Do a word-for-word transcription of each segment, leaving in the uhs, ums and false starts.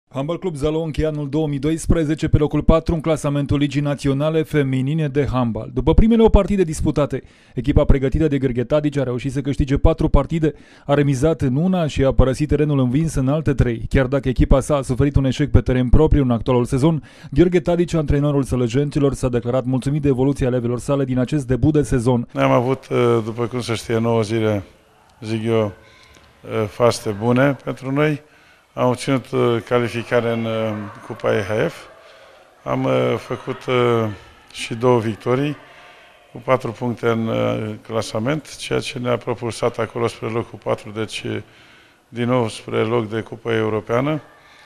Handbal Club Zalău încheie anul două mii doisprezece pe locul patru în clasamentul Ligii Naționale Feminine de Handbal. După primele opt partide disputate, echipa pregătită de Gheorghe Tadici a reușit să câștige patru partide, a remizat în una și a părăsit terenul învins în alte trei. Chiar dacă echipa sa a suferit un eșec pe teren propriu în actualul sezon, Gheorghe Tadici, antrenorul sălăjenților, s-a declarat mulțumit de evoluția elevelor sale din acest debut de sezon. Noi am avut, după cum se știe, nouă zile, zic eu, faste bune pentru noi. Am obținut calificare în Cupa E H F, am făcut și două victorii, cu patru puncte în clasament, ceea ce ne-a propulsat acolo spre locul patru, deci din nou spre loc de Cupa Europeană.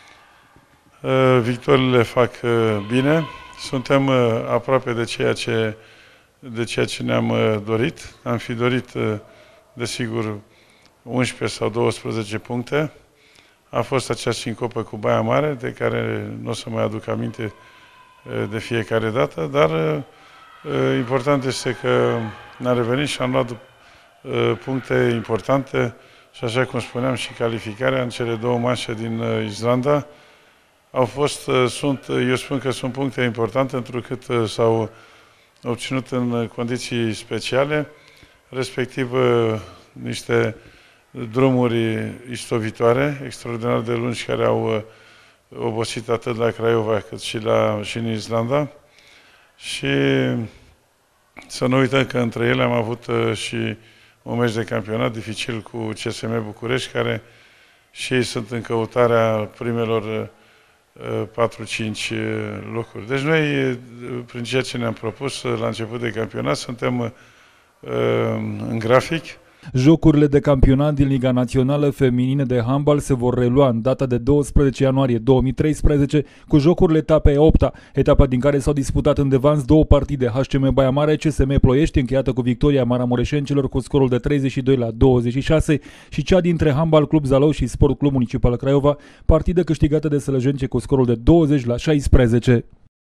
Victoriile fac bine, suntem aproape de ceea ce, de ceea ce ne-am dorit. Am fi dorit, desigur, unsprezece sau douăsprezece puncte. A fost acea sincopă cu Baia Mare, de care nu o să mai aduc aminte de fiecare dată, dar important este că ne-a revenit și am luat puncte importante și, așa cum spuneam, și calificarea în cele două manșe din Islanda. Au fost, sunt, eu spun că sunt puncte importante, întrucât s-au obținut în condiții speciale, respectiv niște drumuri istovitoare, extraordinar de lungi, care au obosit atât la Craiova cât și, la, și în Islanda. Și să nu uităm că între ele am avut și un meci de campionat dificil cu C S M București, care și ei sunt în căutarea primelor patru cinci locuri. Deci noi, prin ceea ce ne-am propus la început de campionat, suntem în grafic. Jocurile de campionat din Liga Națională Feminine de Handbal se vor relua în data de douăsprezece ianuarie două mii treisprezece cu jocurile etapei a opta, etapa din care s-au disputat în devans două partide, H C M Baia Mare, C S M Ploiești, încheiată cu victoria maramureșenilor cu scorul de treizeci și doi la douăzeci și șase, și cea dintre Handbal Club Zalău și Sport Club Municipal Craiova, partidă câștigată de sălăjence cu scorul de douăzeci la șaisprezece.